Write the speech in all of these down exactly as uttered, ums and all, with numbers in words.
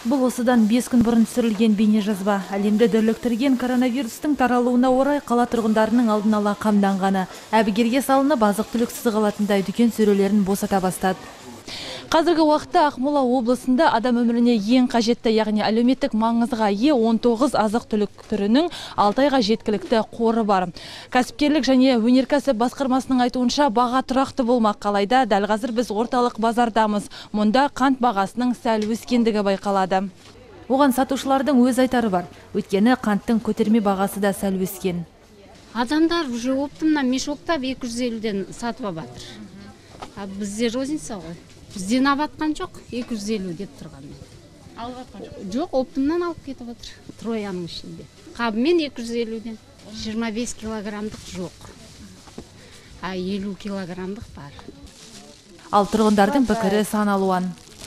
Бұл осыдан бес күн бұрын түсірілген бейне жазба. Әлемді дүрліктірген коронавирустың таралуына орай қала тұрғындарының алдын ала қамданғаны. Әбігерге салынып азық-түлік қалатындай дүкен сөрелерін босата бастады. Қазіргі уақытта Ақмола облысында адам өміріне ең қажетті, яғни әлеуметтік маңызға ие он тоғыз азық-түлік түрінің алты айға жеткілікті қоры бар. Кәсіпкерлік және өнеркәсіп басқармасының айтуынша баға тұрақты болмақ. Қалайда дәл қазір біз орталық базардамыз. Мұнда қант бағасының сәл өскендігі байқалады. Оған сатушылардың өз айтары бар. Өйткені қанттың көтерме бағасы да сәл өскен. Адамдар уже оптымнан мешоктап екі жүз елуден сатып алып жатыр. А бізде розница ғой. Бізден аватқан жоқ, екі жүз елу деп тұрған. Алып атқан жоқ? Жоқ, оптымнан алып кетіп отыр. Трояның ішінде. Қабымен екі жүз елуден. жиырма бес килограммдық жоқ. А елу килограммдық бар. Ал тұрғындардың пікірі сан алуан.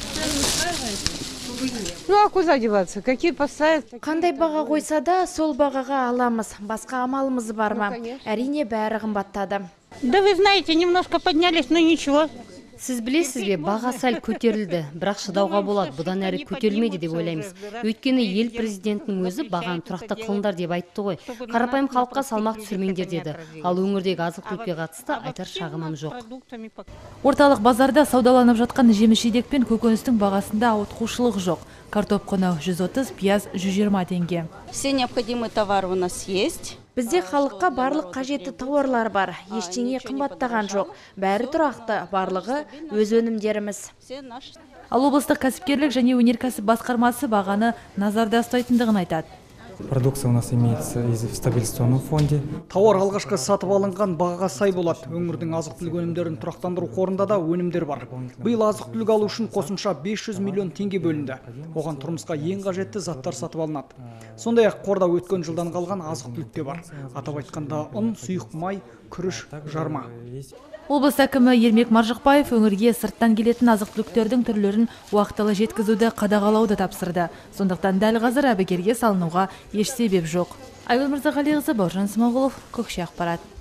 Ну, а куда деваться? Какие поставят? Қандай баға қойса да, сол бағаға аламыз. Басқа амалымыз бар ма? Әрине бәрі қымбаттады. Да вы знаете, немножко поднялись, но ничего. Сіз білесіз бе, баға сәл көтерілді, бірақ шыдауға болады, бұдан әрі көтерілмейді деп ойлаймыз. Өйткені ел президентінің өзі бағаны тұрақты қылыңдар деп айтты ғой. Қарапайым халыққа салмақ түсірмеңдер деді. Ал өңірдегі азық-түлікке қатысты айтар шағымым жоқ. Орталық базарда саудаланып жатқан жеміс-жидек пен көкөністің бағасында ауытқушылық жоқ. Картоп құны жүз отыз, пияз жүз жиырма теңге. Все необходимые товары у нас есть. Бізде халыққа барлық қажетті тауарлар бар. Ештеңе қымбаттаған жоқ. Бәрі тұрақты, барлығы өз өнімдеріміз. Ал облыстық кәсіпкерлік және өнеркәсіп басқармасы бағаны назарда ұстайтындығын айтады. Продукция у нас имеется в стабилизационном фонде. Тауар алғашқы сатып алынған бағаға сай болады. Өңірдің азық-түлік өнімдерін тұрақтандыру қорында да өнімдер бар. Биыл азық-түлік алу үшін қосымша бес жүз миллион теңге бөлінді. Оған тұрмысқа ең қажетті заттар сатып алынады. Сондай-ақ қорда өткен жылдан қалған азық-түлік те бар. Атап айтқанда ұн, сұйық май, күріш, жарма. Облыс әкімі Ермек Маржықпаев өңірге сырттан келетін азық-түліктердің түрлерін уақытылы жеткізуді қадағалауды тапсырды. Сондықтан дәл қазір әбігерге салынуға еш себеп жоқ. Айгүл Мырзағалиқызы, Бауыржан Смағұлов, Көкше ақпарат.